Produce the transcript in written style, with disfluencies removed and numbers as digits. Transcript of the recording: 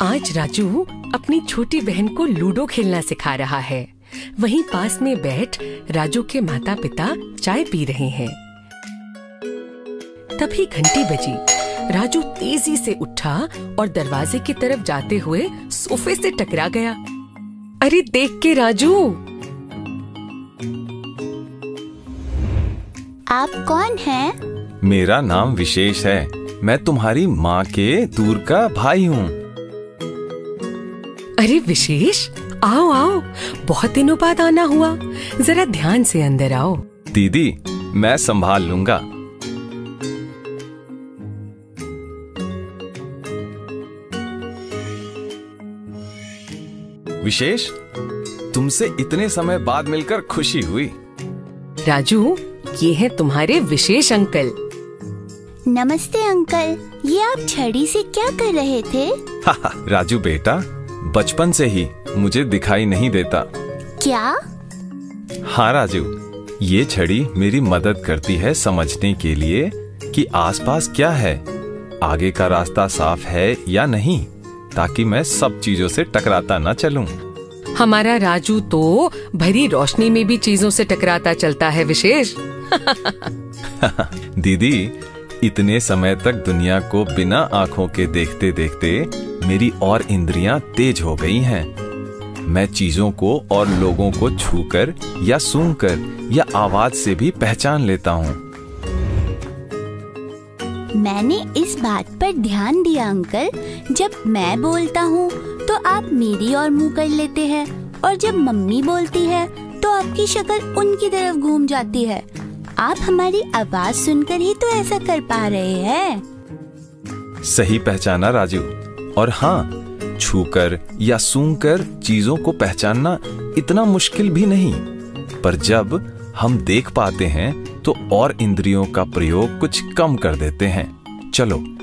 आज राजू अपनी छोटी बहन को लूडो खेलना सिखा रहा है। वहीं पास में बैठ राजू के माता पिता चाय पी रहे हैं। तभी घंटी बजी। राजू तेजी से उठा और दरवाजे की तरफ जाते हुए सोफे से टकरा गया। अरे देख के राजू! आप कौन हैं? मेरा नाम विशेष है। मैं तुम्हारी माँ के दूर का भाई हूँ। अरे विशेष, आओ आओ, बहुत दिनों बाद आना हुआ। जरा ध्यान से अंदर आओ। दीदी, मैं संभाल लूंगा। विशेष, तुमसे इतने समय बाद मिलकर खुशी हुई। राजू, ये हैं तुम्हारे विशेष अंकल। नमस्ते अंकल, ये आप छड़ी से क्या कर रहे थे? राजू बेटा, बचपन से ही मुझे दिखाई नहीं देता। क्या? हाँ राजू, ये छड़ी मेरी मदद करती है समझने के लिए कि आसपास क्या है, आगे का रास्ता साफ है या नहीं, ताकि मैं सब चीजों से टकराता न चलूं। हमारा राजू तो भरी रोशनी में भी चीजों से टकराता चलता है विशेष। दीदी, इतने समय तक दुनिया को बिना आंखों के देखते देखते मेरी और इंद्रियां तेज हो गई हैं। मैं चीजों को और लोगों को छूकर या सूंघकर या आवाज से भी पहचान लेता हूँ। मैंने इस बात पर ध्यान दिया अंकल, जब मैं बोलता हूँ तो आप मेरी ओर मुंह कर लेते हैं, और जब मम्मी बोलती है तो आपकी शक्ल उनकी तरफ घूम जाती है। आप हमारी आवाज सुनकर ही तो ऐसा कर पा रहे हैं। सही पहचाना राजू। और हाँ, छूकर या सूंघकर चीजों को पहचानना इतना मुश्किल भी नहीं, पर जब हम देख पाते हैं तो और इंद्रियों का प्रयोग कुछ कम कर देते हैं। चलो